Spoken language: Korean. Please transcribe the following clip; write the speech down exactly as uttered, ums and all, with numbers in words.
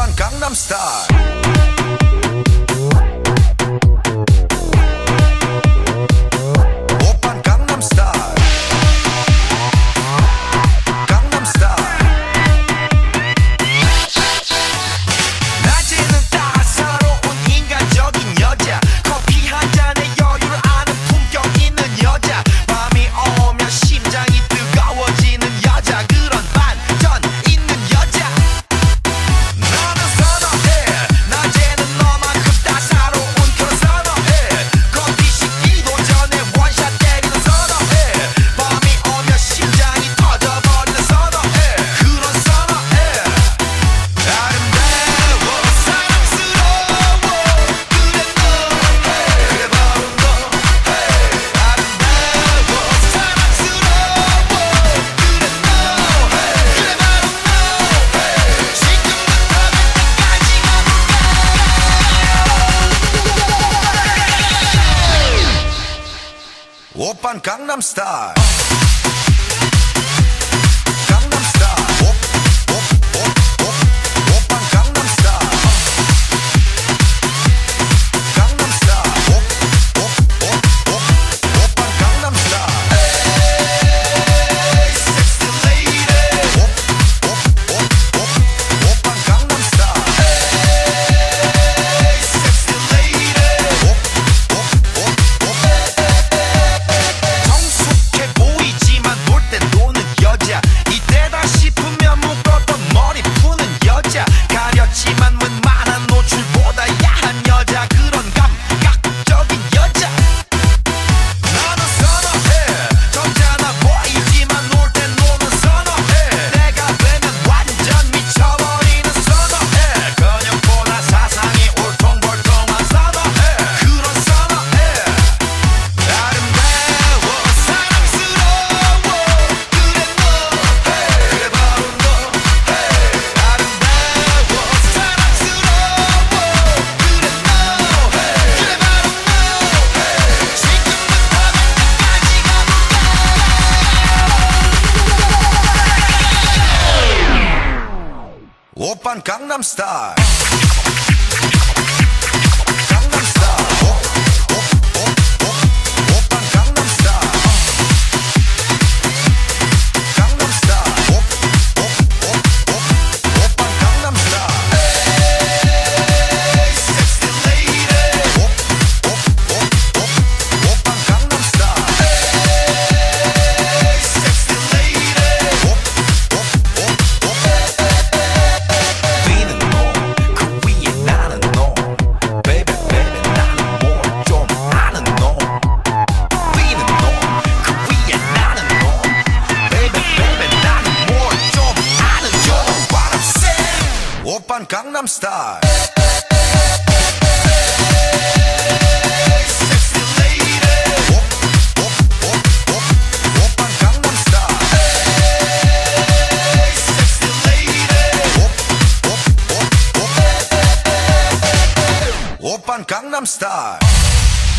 오빤 강남스타일. 오빤 강남스타일. 강남스타일. 낮에는 따사로운 인간적인 여자, 커피 한 잔에 여유를 아는 품격 있는 여자, 밤이 오면 심장이 뜨거워지는 여자, 그런 반전 있는 여자 나는 선호해. 낮에는 너만큼 따사로운 그런 선호해. 커피 식기도 전에 원샷 때리는 선호해. 밤이 오면 심장이 터져버리는 선호해. 그런 선호해. 아름다워 사랑스러워 그래 너 그래 바로 너. 아름다워 사랑스러워 그래 너 그래 바로 너. 지금부터 그때까지 가볼까. 오빤 강남스타일. 강남스타일. 오, 오, 오, 오, 오빤 강남스타일. 강남스타일. 오, 오, 오, 오, 오빤 강남스타일. 에이, 섹시 레이디. 오, 오, 오, 오, 오빤 강남스타일. 에이, 섹시 레이디. 오, 오, 오, 오. 성숙해 보이지만 놀 때 노는 여자, 이때다 싶으면 묶었던 머리 푸는 여자, 가렸지만 웬만한 노출보다 야한 여자, 그런 감각적인 여자 나는 선호해. 점잖아 보이지만 놀 때 노는 선호해. 내가 되면 완전 미쳐버리는 선호해. 근육보다 사상이 울퉁불퉁한 선호해. 그런 선호해. 아름다워 사랑스러워 그래 너 그래 바로 너. 아름다워 사랑스러워 그래 너 그래 바로 너. 지금부터 그때까지 가볼까. 오빤 강남스타일. 강남스타일. 오, 오, 오, 오, 오빤 강남스타일. 강남스타일. 오, 오, 오, 오, 오빤 강남스타일. 에이, 섹시 레이디. 오, 오, 오, 오, 오빤 강남스타일. 에이, 섹시 레이디. 오, 오, 오, 오. 위는 너, 그 위에 나는 너. Baby, baby, 나는 뭘 좀 아는 너. 위는 너, 그 위에 나는 너. Baby, baby, 나는 뭘 좀 아는 너. What I'm saying. 오빤 강남스타일. 섹시 레이디. 오, 오, 오, 오, 오빤 강남스타일. 섹시 레이디. 오, 오, 오, 오, 오빤 강남스타일.